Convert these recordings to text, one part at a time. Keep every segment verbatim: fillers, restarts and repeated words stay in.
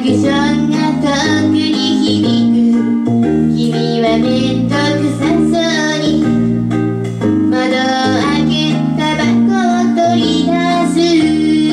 クションが遠くに響く。君は面倒くさそうに窓を開けタバコを取り出す。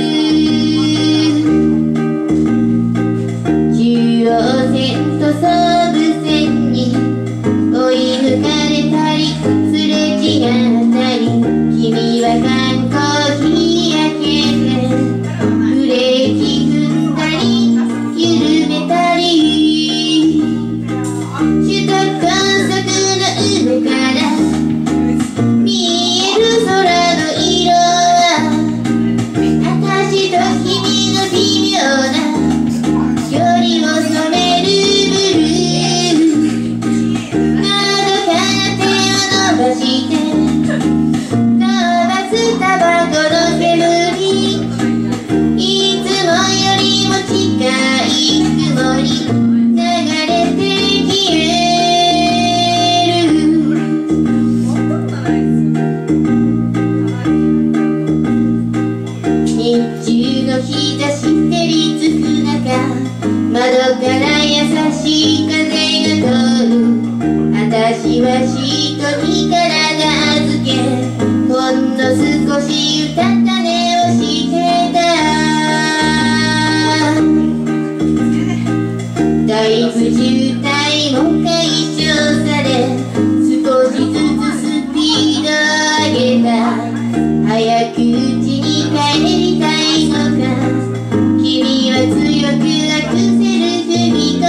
中央線と総武線に追い抜かれたりすれ違ったり、君は缶コーヒー開けてブレーキ踏んだり緩めたり、首都高速の上から見える空の色は私と君の微妙な距離を染めるブルー。窓から手を伸ばして飛ばすタバコの煙、いつもよりも近い曇り流れて消える。日中の日差し照りつく中、窓から優しい風が通る。私はシートに体預け、ほんの少しうたた寝をしてた。だいぶ渋滞も解消され、少しずつスピードを上げた。早く家に帰りたいのか、君は強くアクセル踏み込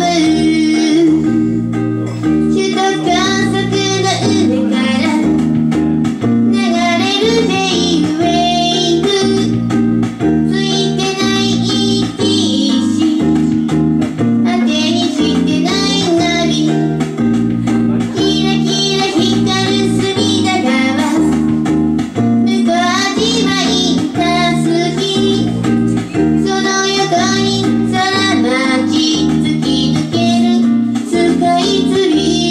む。首都高速の上から流れるデイウェイブ、ついてないイーティーシー、当てにしてないナビ、キラキラ光る隅田川、向島インター好き、その横に空町突き抜けるスカイツリー。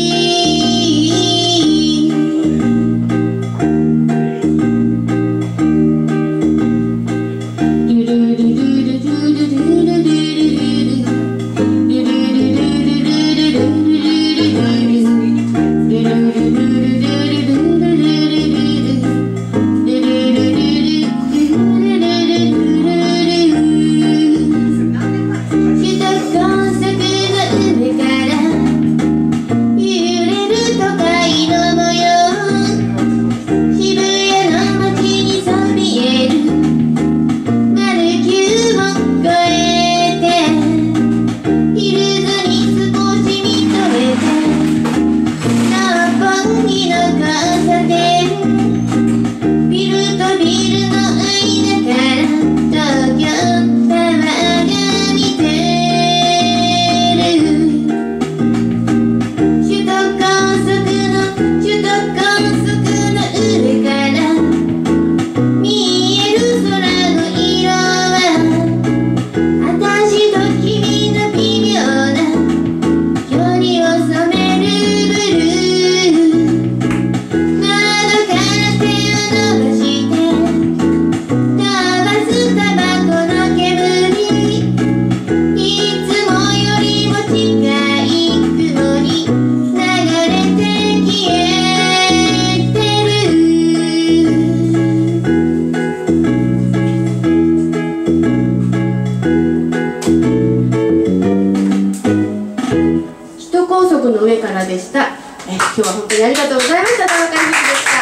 の上からでした。え今日は本当にありがとうございました。田中裕樹でした。